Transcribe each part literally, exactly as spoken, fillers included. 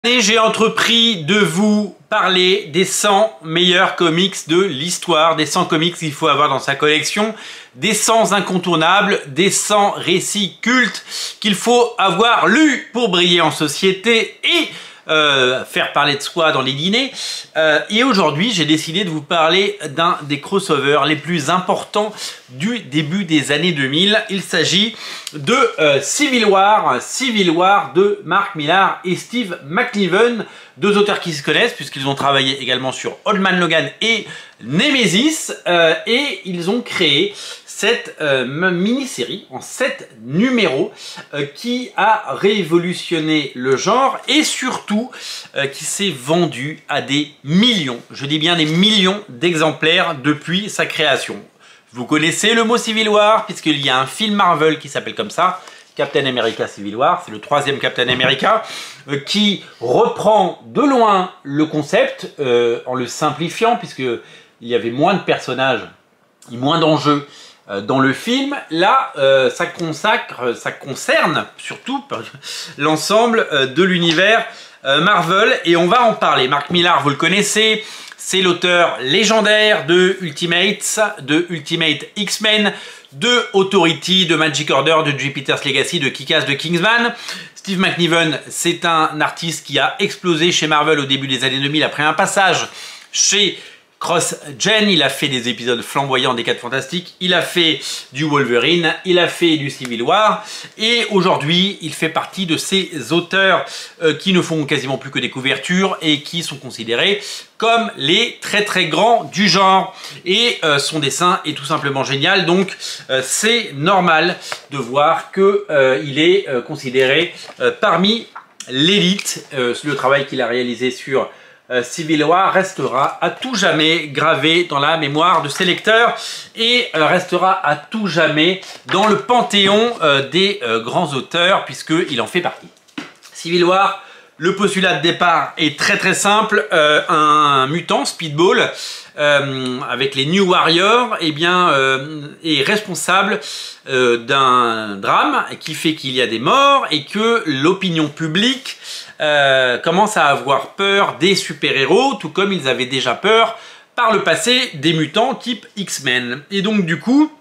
Et j'ai entrepris de vous parler des cent meilleurs comics de l'histoire, des cent comics qu'il faut avoir dans sa collection, des cent incontournables, des cent récits cultes qu'il faut avoir lus pour briller en société et euh, faire parler de soi dans les dîners. Euh, et aujourd'hui, j'ai décidé de vous parler d'un des crossovers les plus importants du début des années deux mille. Il s'agit de euh, Civil War, Civil War de Mark Millar et Steve McNiven, deux auteurs qui se connaissent puisqu'ils ont travaillé également sur Old Man Logan et Nemesis, euh, et ils ont créé cette euh, mini-série en sept numéros euh, qui a révolutionné le genre et surtout euh, qui s'est vendu à des millions, je dis bien des millions d'exemplaires depuis sa création. Vous connaissez le mot Civil War puisqu'il y a un film Marvel qui s'appelle comme ça, Captain America Civil War, c'est le troisième Captain America, euh, qui reprend de loin le concept euh, en le simplifiant puisqu'il y avait moins de personnages et moins d'enjeux euh, dans le film. Là, euh, ça consacre, ça concerne surtout l'ensemble euh, de l'univers euh, Marvel et on va en parler. Mark Millar, vous le connaissez, c'est l'auteur légendaire de Ultimates, de Ultimate X-Men, de Authority, de Magic Order, de Jupiter's Legacy, de Kick-Ass, de Kingsman. Steve McNiven, c'est un artiste qui a explosé chez Marvel au début des années deux mille après un passage chez CrossGen. Il a fait des épisodes flamboyants des quatre Fantastiques, il a fait du Wolverine, il a fait du Civil War et aujourd'hui il fait partie de ces auteurs euh, qui ne font quasiment plus que des couvertures et qui sont considérés comme les très très grands du genre, et euh, son dessin est tout simplement génial, donc euh, c'est normal de voir qu'il euh, est euh, considéré euh, parmi l'élite. Euh, le travail qu'il a réalisé sur euh, Civil War restera à tout jamais gravé dans la mémoire de ses lecteurs et euh, restera à tout jamais dans le panthéon euh, des euh, grands auteurs puisqu'il en fait partie. Civil War, le postulat de départ est très très simple. Euh, un mutant, Speedball, euh, avec les New Warriors, eh bien, euh, est responsable euh, d'un drame qui fait qu'il y a des morts et que l'opinion publique euh, commence à avoir peur des super-héros, tout comme ils avaient déjà peur par le passé des mutants type X-Men. Et donc du coup,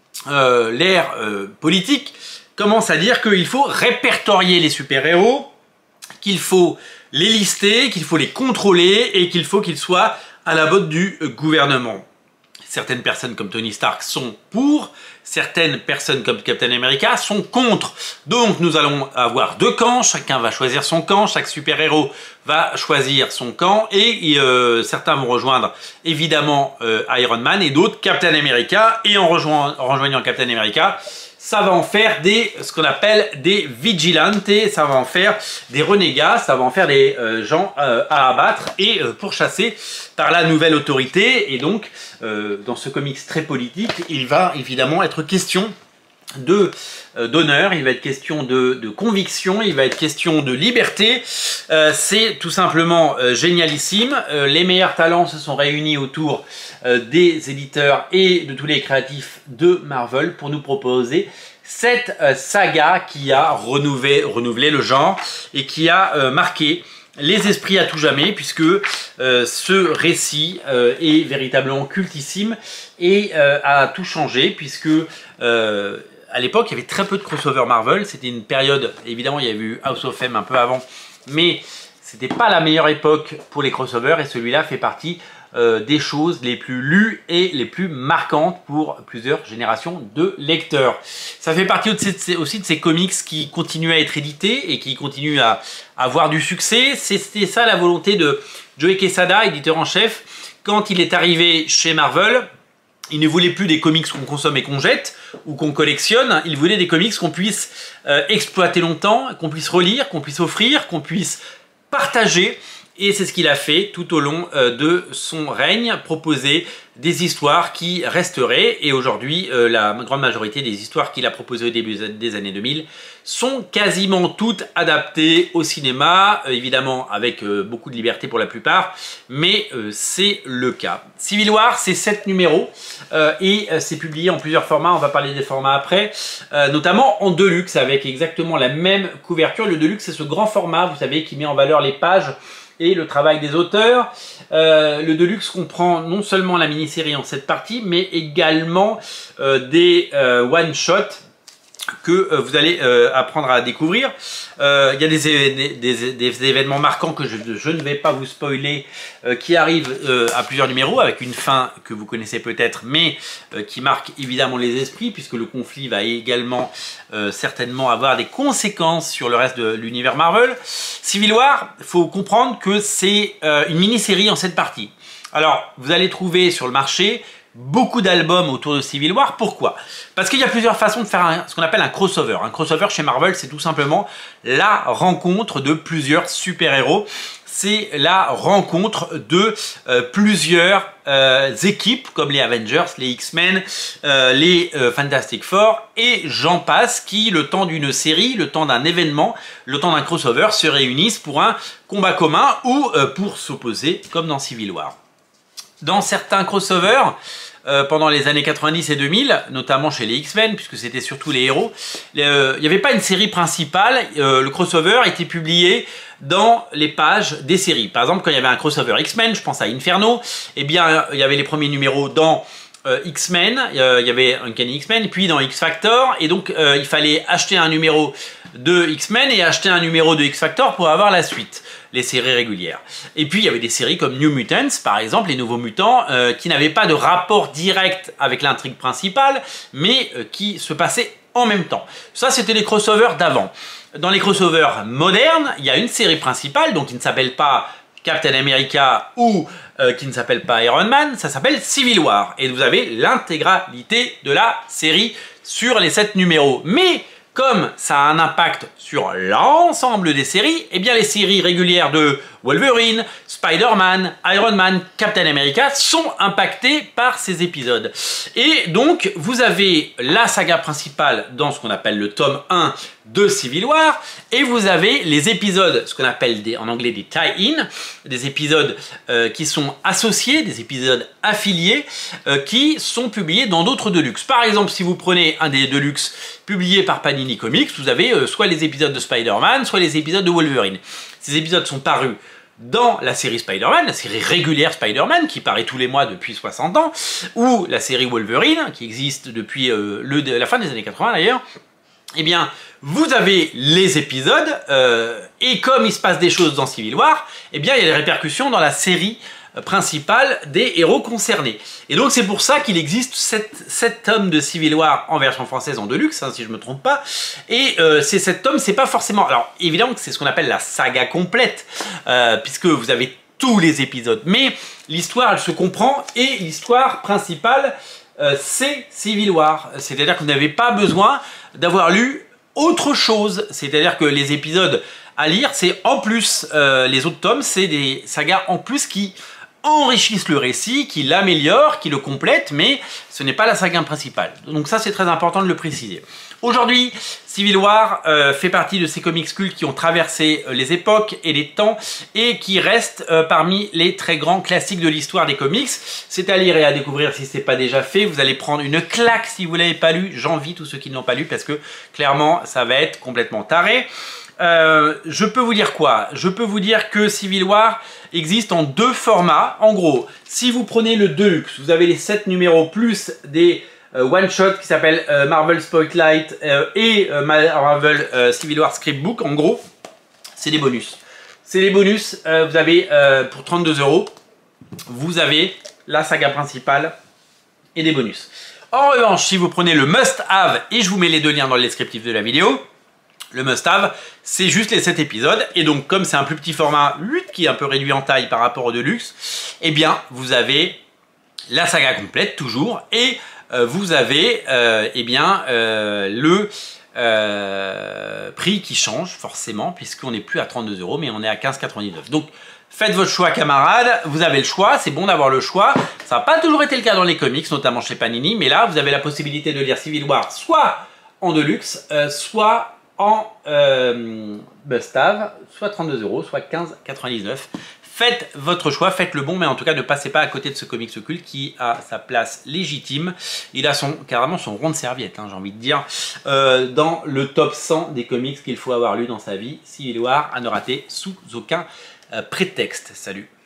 euh, l'ère euh, politique commence à dire qu'il faut répertorier les super-héros, qu'il faut les lister, qu'il faut les contrôler et qu'il faut qu'ils soient à la botte du gouvernement. Certaines personnes comme Tony Stark sont pour, certaines personnes comme Captain America sont contre. Donc nous allons avoir deux camps, chacun va choisir son camp, chaque super-héros va choisir son camp et euh, certains vont rejoindre évidemment euh, Iron Man et d'autres Captain America, et en rejoignant, en rejoignant Captain America, ça va en faire des, ce qu'on appelle des vigilantes, ça va en faire des renégats, ça va en faire des euh, gens euh, à abattre et euh, pourchasser par la nouvelle autorité. Et donc, euh, dans ce comics très politique, il va évidemment être question de euh, d'honneur, il va être question de, de conviction, il va être question de liberté. Euh, c'est tout simplement euh, génialissime. Euh, les meilleurs talents se sont réunis autour euh, des éditeurs et de tous les créatifs de Marvel pour nous proposer cette euh, saga qui a renouvelé, renouvelé le genre et qui a euh, marqué les esprits à tout jamais, puisque euh, ce récit euh, est véritablement cultissime et euh, a tout changé, puisque euh, à l'époque, il y avait très peu de crossover Marvel. C'était une période, évidemment, il y avait eu House of M un peu avant, mais c'était pas la meilleure époque pour les crossovers, et celui-là fait partie euh, des choses les plus lues et les plus marquantes pour plusieurs générations de lecteurs. Ça fait partie aussi de ces comics qui continuent à être édités et qui continuent à, à avoir du succès. C'était ça la volonté de Joe Quesada, éditeur en chef, quand il est arrivé chez Marvel. Il ne voulait plus des comics qu'on consomme et qu'on jette ou qu'on collectionne. Il voulait des comics qu'on puisse euh, exploiter longtemps, qu'on puisse relire, qu'on puisse offrir, qu'on puisse partager. Et c'est ce qu'il a fait tout au long euh, de son règne, proposer des histoires qui resteraient. Et aujourd'hui, euh, la grande majorité des histoires qu'il a proposées au début des années deux mille sont quasiment toutes adaptées au cinéma, euh, évidemment avec euh, beaucoup de liberté pour la plupart, mais euh, c'est le cas. Civil War, c'est sept numéros euh, et euh, c'est publié en plusieurs formats, on va parler des formats après, euh, notamment en Deluxe avec exactement la même couverture. Le Deluxe, c'est ce grand format, vous savez, qui met en valeur les pages et le travail des auteurs. Euh, le Deluxe comprend non seulement la mini-série en sept parties, mais également euh, des euh, one-shots que euh, vous allez euh, apprendre à découvrir. Euh, il y a des, des, des, des événements marquants que je, je ne vais pas vous spoiler, euh, qui arrivent euh, à plusieurs numéros, avec une fin que vous connaissez peut-être, mais euh, qui marque évidemment les esprits, puisque le conflit va également euh, certainement avoir des conséquences sur le reste de l'univers Marvel. Civil War, il faut comprendre que c'est euh, une mini-série en sept parties. Alors, vous allez trouver sur le marché beaucoup d'albums autour de Civil War. Pourquoi? Parce qu'il y a plusieurs façons de faire un, ce qu'on appelle un crossover. Un crossover chez Marvel, c'est tout simplement la rencontre de plusieurs super-héros. C'est la rencontre de euh, plusieurs euh, équipes, comme les Avengers, les X-Men, euh, les euh, Fantastic Four, et j'en passe, qui, le temps d'une série, le temps d'un événement, le temps d'un crossover, se réunissent pour un combat commun ou euh, pour s'opposer, comme dans Civil War. Dans certains crossovers, euh, pendant les années quatre-vingt-dix et deux mille, notamment chez les X-Men, puisque c'était surtout les héros, euh, il n'y avait pas une série principale, euh, le crossover était publié dans les pages des séries. Par exemple, quand il y avait un crossover X-Men, je pense à Inferno, eh bien, il y avait les premiers numéros dans euh, X-Men, euh, il y avait Uncanny X-Men, puis dans X-Factor, et donc euh, il fallait acheter un numéro de X-Men et acheter un numéro de X-Factor pour avoir la suite, les séries régulières. Et puis il y avait des séries comme New Mutants, par exemple, les Nouveaux Mutants, euh, qui n'avaient pas de rapport direct avec l'intrigue principale, mais euh, qui se passaient en même temps. Ça, c'était les crossovers d'avant. Dans les crossovers modernes, il y a une série principale, donc qui ne s'appelle pas Captain America ou euh, qui ne s'appelle pas Iron Man, ça s'appelle Civil War. Et vous avez l'intégralité de la série sur les sept numéros. Mais comme ça a un impact sur l'ensemble des séries, eh bien les séries régulières de Wolverine, Spider-Man, Iron Man, Captain America sont impactées par ces épisodes. Et donc, vous avez la saga principale dans ce qu'on appelle le tome un de Civil War, et vous avez les épisodes, ce qu'on appelle des, en anglais des tie-in, des épisodes euh, qui sont associés, des épisodes affiliés, euh, qui sont publiés dans d'autres Deluxe. Par exemple, si vous prenez un des Deluxe publiés par Panini Comics, vous avez euh, soit les épisodes de Spider-Man, soit les épisodes de Wolverine. Ces épisodes sont parus dans la série Spider-Man, la série régulière Spider-Man, qui paraît tous les mois depuis soixante ans, ou la série Wolverine, qui existe depuis euh, le, la fin des années quatre-vingt d'ailleurs. Eh bien, vous avez les épisodes, euh, et comme il se passe des choses dans Civil War, eh bien, il y a des répercussions dans la série principale des héros concernés. Et donc, c'est pour ça qu'il existe sept tomes de Civil War en version française en Deluxe, hein, si je ne me trompe pas. Et euh, ces sept tomes, c'est pas forcément... Alors, évidemment que c'est ce qu'on appelle la saga complète, euh, puisque vous avez tous les épisodes. Mais l'histoire, elle se comprend, et l'histoire principale, euh, c'est Civil War. C'est-à-dire que vous n'avez pas besoin d'avoir lu autre chose. C'est-à-dire que les épisodes à lire, c'est en plus, euh, les autres tomes, c'est des sagas en plus qui enrichissent le récit, qui l'améliorent, qui le complètent, mais ce n'est pas la saga principale. Donc ça, c'est très important de le préciser. Aujourd'hui, Civil War euh, fait partie de ces comics cultes qui ont traversé euh, les époques et les temps et qui restent euh, parmi les très grands classiques de l'histoire des comics. C'est à lire et à découvrir si ce n'est pas déjà fait. Vous allez prendre une claque si vous ne l'avez pas lu. J'envie tous ceux qui ne l'ont pas lu parce que clairement, ça va être complètement taré. Euh, je peux vous dire quoi? Je peux vous dire que Civil War existe en deux formats. En gros, si vous prenez le Deluxe, vous avez les sept numéros plus des euh, one-shots qui s'appellent euh, Marvel Spotlight euh, et euh, Marvel euh, Civil War Scriptbook. En gros, c'est des bonus. C'est des bonus. Euh, vous avez euh, pour trente-deux euros, vous avez la saga principale et des bonus. En revanche, si vous prenez le must-have, et je vous mets les deux liens dans le descriptif de la vidéo, le must-have, c'est juste les sept épisodes. Et donc, comme c'est un plus petit format, qui est un peu réduit en taille par rapport au Deluxe, eh bien, vous avez la saga complète, toujours. Et euh, vous avez, euh, eh bien, euh, le euh, prix qui change, forcément, puisqu'on n'est plus à trente-deux euros, mais on est à quinze quatre-vingt-dix-neuf. Donc, faites votre choix, camarades. Vous avez le choix. C'est bon d'avoir le choix. Ça n'a pas toujours été le cas dans les comics, notamment chez Panini. Mais là, vous avez la possibilité de lire Civil War soit en Deluxe, euh, soit en euh, must-have, soit trente-deux euros, soit quinze quatre-vingt-dix-neuf. Faites votre choix, faites le bon, mais en tout cas ne passez pas à côté de ce comics occulte qui a sa place légitime. Il a son, carrément son rond de serviette, hein, j'ai envie de dire, euh, dans le top cent des comics qu'il faut avoir lu dans sa vie. Civil War à ne rater sous aucun euh, prétexte. Salut.